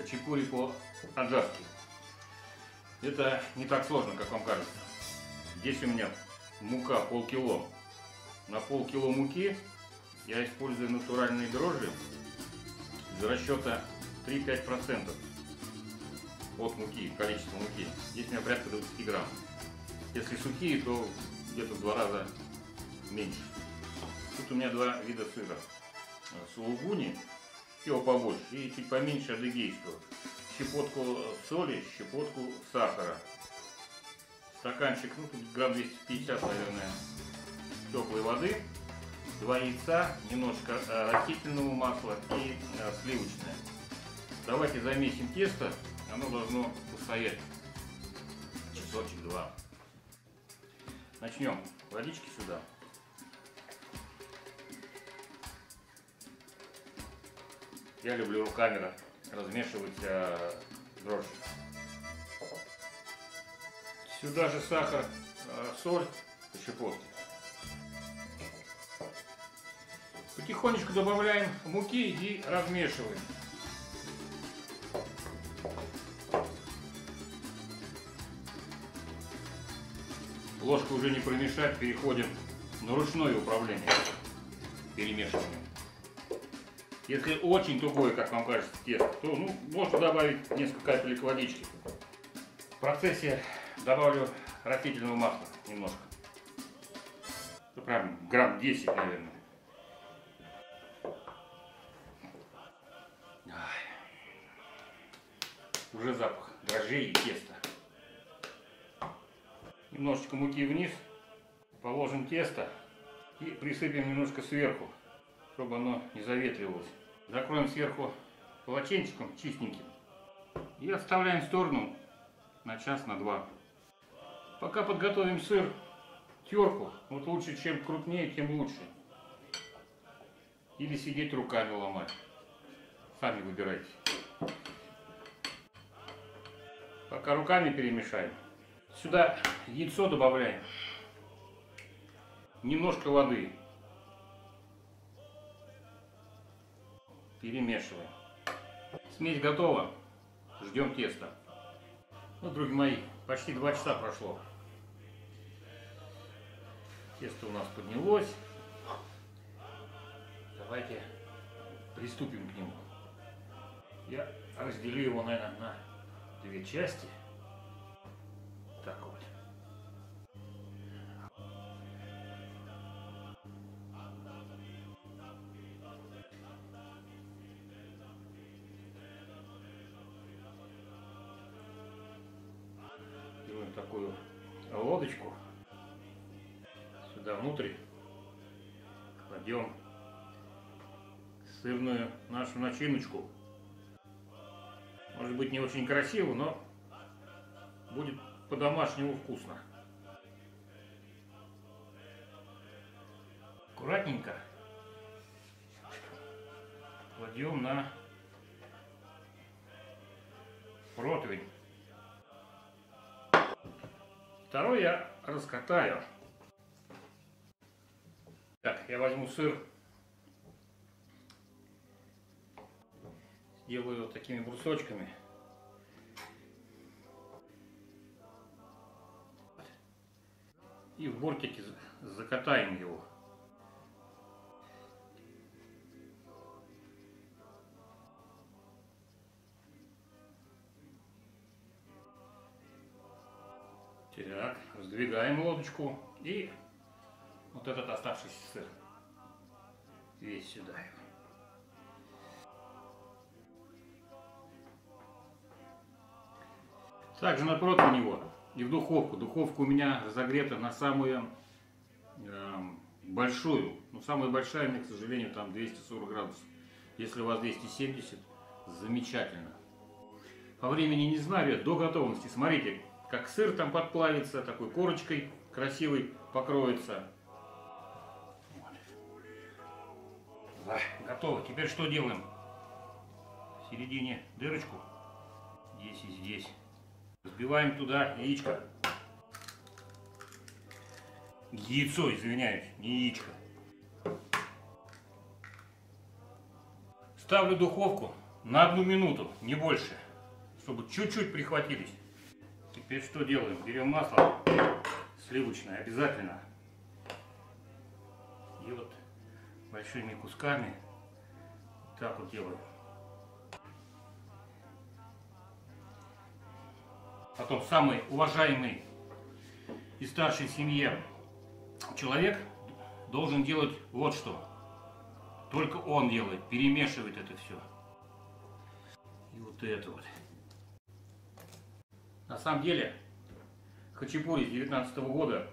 хачапури по-аджарски. Это не так сложно, как вам кажется. Здесь у меня мука полкило. На полкило муки я использую натуральные дрожжи из расчета 3-5% от муки, количество муки. Здесь у меня порядка 20 грамм. Если сухие, то где-то в 2 раза меньше. Тут у меня два вида сыра. Сулугуни, его побольше, и чуть поменьше адыгейского. Щепотку соли, щепотку сахара. Стаканчик, ну тут грамм 250, наверное, теплой воды. 2 яйца, немножко растительного масла и сливочное. Давайте замесим тесто, оно должно постоять часочек-два. Начнем. Водички сюда. Я люблю руками размешивать дрожжи. Сюда же сахар, соль по щепотке. Потихонечку добавляем муки и размешиваем. Ложку уже не промешать, переходим на ручное управление перемешиванием. Если очень тугое, как вам кажется, тесто, то можно добавить несколько капелек водички. В процессе добавлю растительного масла немножко. Ну, прям грамм 10, наверное. Уже запах дрожжей и теста. Немножечко муки вниз, положим тесто и присыпем немножко сверху, чтобы оно не заветривалось. Закроем сверху полотенчиком чистеньким и отставляем в сторону на час, на два. Пока подготовим сыр, терку, вот лучше, чем крупнее, тем лучше. Или сидеть руками ломать. Сами выбирайте. Пока руками перемешаем. Сюда яйцо добавляем. Немножко воды. Перемешиваем. Смесь готова. Ждем теста. Ну, друзья мои, почти 2 часа прошло. Тесто у нас поднялось. Давайте приступим к нему. Я разделю его, наверное, на 2 части. Так вот. Делаем такую лодочку. Сюда внутрь кладем сырную нашу начиночку. Может быть, не очень красиво, но будет по-домашнему вкусно. Аккуратненько кладем на противень. Второй я раскатаю. Так, я возьму сыр, сделаю вот такими брусочками. И в бортике закатаем его. Так, сдвигаем лодочку и вот этот оставшийся сыр весь сюда. Также на противень его и в духовку. Духовка у меня разогрета на самую большую. Но самая большая у меня, к сожалению, там 240 градусов. Если у вас 270, замечательно. По времени не знаю, до готовности. Смотрите, как сыр там подплавится, такой корочкой красивой покроется. Вот. Да, готово. Теперь что делаем? В середине дырочку. Здесь и здесь. Взбиваем туда яичко. Яйцо, извиняюсь, не яичко. Ставлю духовку на 1 минуту, не больше, чтобы чуть-чуть прихватились. Теперь что делаем? Берем масло сливочное обязательно. И вот большими кусками так вот делаем. Потом самый уважаемый и старший в семье человек должен делать вот что. Только он делает, перемешивает это все. И вот это вот. На самом деле, хачапури с 2019 года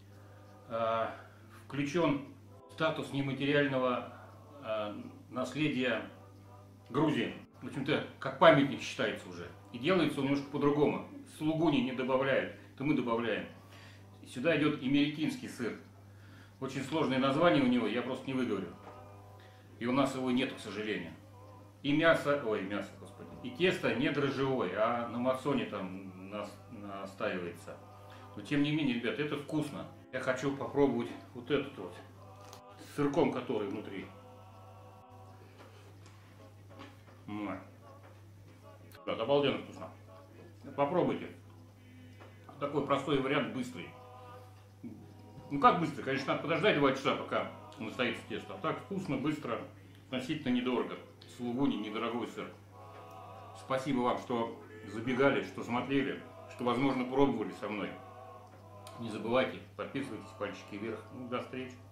включен в статус нематериального наследия Грузии. В общем-то, как памятник считается уже. И делается он немножко по-другому. Сулугуни не добавляют, то мы добавляем. И сюда идет имеретинский сыр. Очень сложное название у него, я просто не выговорю. И у нас его нет, к сожалению. И мясо, господи, и тесто не дрожжевое, а на мацоне там настаивается. Но тем не менее, ребят, это вкусно. Я хочу попробовать вот этот вот, с сырком, который внутри. Это обалденно вкусно. Попробуйте. Такой простой вариант, быстрый. Ну как быстро? Конечно, надо подождать 2 часа, пока настоится тесто. А так вкусно, быстро, относительно недорого. Сулугуни недорогой сыр. Спасибо вам, что забегали, что смотрели, что, возможно, пробовали со мной. Не забывайте, подписывайтесь, пальчики вверх. Ну, до встречи.